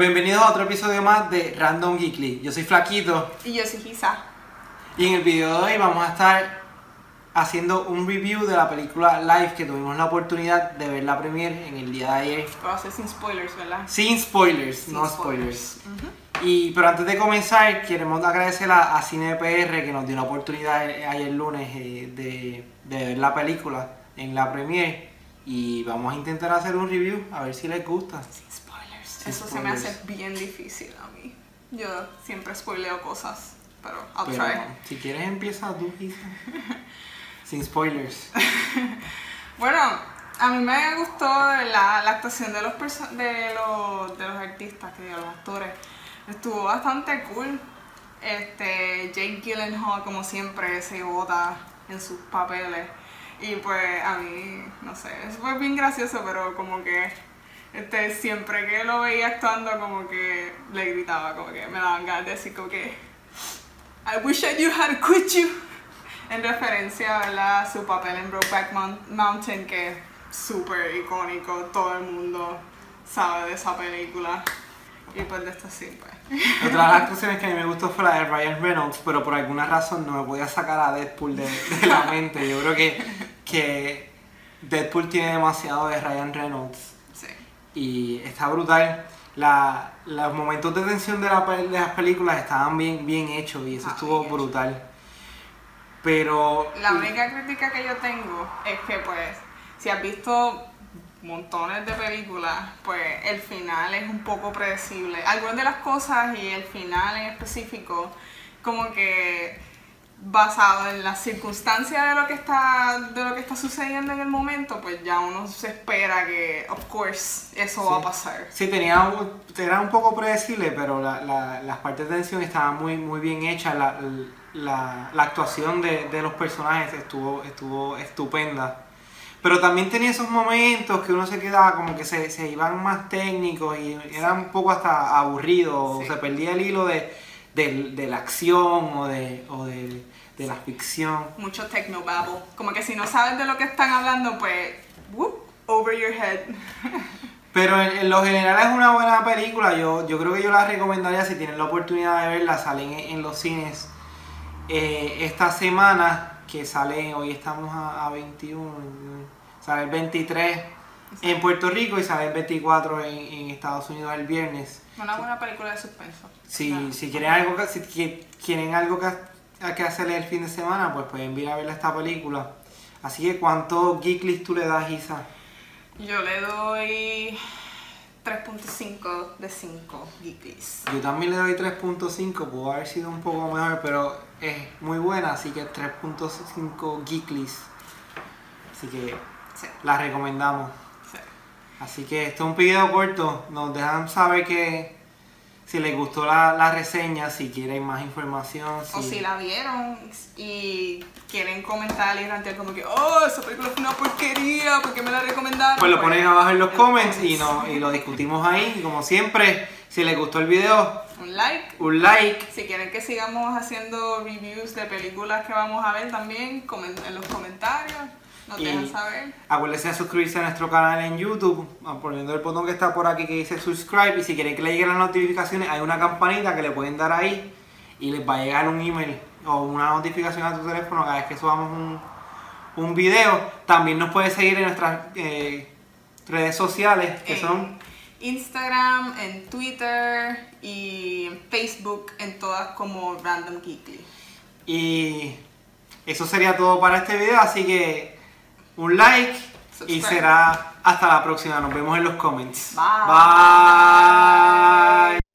Bienvenidos a otro episodio más de Random Geekly. Yo soy Flaquito. Y yo soy Gisa. Y en el video de hoy vamos a estar haciendo un review de la película Life, que tuvimos la oportunidad de ver la premiere en el día de ayer. Lo va a hacer sin spoilers, ¿verdad? Sin spoilers, Sin no spoilers. Uh-huh. Pero antes de comenzar, queremos agradecer a CinePR, que nos dio la oportunidad ayer lunes de ver la película en la premiere. Y vamos a intentar hacer un review, a ver si les gusta. Sin spoilers. Eso se me hace bien difícil a mí. Yo siempre spoileo cosas, pero I'll try. Si quieres empieza tú, Isa. Sin spoilers. Bueno, a mí me gustó la actuación de los artistas, de los actores. Estuvo bastante cool. Jake Gyllenhaal, como siempre, se bota en sus papeles. Y pues a mí, no sé, fue bien gracioso, pero como que siempre que lo veía actuando, como que le gritaba, como que me daban ganas de decir como que I wish I knew how to quit you. En referencia, ¿verdad?, a su papel en Brokeback Mountain, que es súper icónico, todo el mundo sabe de esa película. Y pues de esto sí, pues. Otra de las actuaciones que a mí me gustó fue la de Ryan Reynolds, pero por alguna razón no me podía sacar a Deadpool de la mente. Yo creo que Deadpool tiene demasiado de Ryan Reynolds. Sí. Y está brutal. Los momentos de tensión de las películas estaban bien hechos y eso estuvo brutal. Pero la única crítica que yo tengo es que, pues, si has visto montones de películas, pues el final es un poco predecible. Algunas de las cosas y el final en específico, como que basado en las circunstancias de lo que está sucediendo en el momento, pues ya uno se espera que, of course, eso va a pasar. Sí, era un poco predecible, pero las partes de tensión estaban muy bien hechas. La actuación de los personajes estuvo estupenda. Pero también tenía esos momentos que uno se quedaba como que se iban más técnicos y era un poco hasta aburrido, sí. O se perdía el hilo de la acción o de la ficción. Mucho technobabble. Como que si no sabes de lo que están hablando, pues, whoop, over your head. Pero en lo general es una buena película. Yo creo que yo la recomendaría si tienen la oportunidad de verla. Salen en los cines esta semana, que sale, hoy estamos a 21, sale el 23 en Puerto Rico y sale el 24 en Estados Unidos el viernes. Una buena película de suspenso. Si quieren algo que hacer el fin de semana, pues pueden ir a ver esta película. Así que, ¿cuántos Geeklies tú le das, Isa? Yo le doy 3.5 de 5 Geeklies. Yo también le doy 3.5, pudo haber sido un poco mejor, pero es muy buena, así que 3.5 Geeklies. Así que sí, la recomendamos. Sí. Así que esto es un video corto, nos dejan saber que si les gustó la reseña, si quieren más información. O si la vieron y quieren comentar y rantear como que oh, esa película fue una porquería, ¿por qué me la recomendaron? Pues lo ponen abajo en los comments y lo discutimos ahí. Y como siempre, si les gustó el video, un like. Un like. Si quieren que sigamos haciendo reviews de películas que vamos a ver también, en los comentarios. Nos dejan saber. Acuérdense de suscribirse a nuestro canal en YouTube, poniendo el botón que está por aquí que dice subscribe. Y si quieren que le lleguen las notificaciones, hay una campanita que le pueden dar ahí y les va a llegar un email o una notificación a tu teléfono cada vez que subamos un video. También nos puedes seguir en nuestras redes sociales, que son Instagram, en Twitter y en Facebook, en todas como Random Geekly. Y eso sería todo para este video, así que un like y será hasta la próxima. Nos vemos en los comments. Bye. Bye.